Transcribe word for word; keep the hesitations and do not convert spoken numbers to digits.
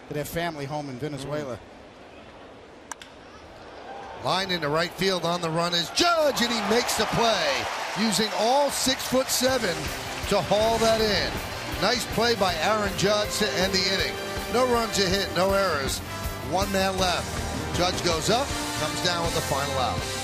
to their family home in Venezuela. Line into right field on the run is Judge, and he makes the play using all six foot seven to haul that in. Nice play by Aaron Judge to end the inning. No runs to hit, no errors. One man left. Judge goes up, comes down with the final out.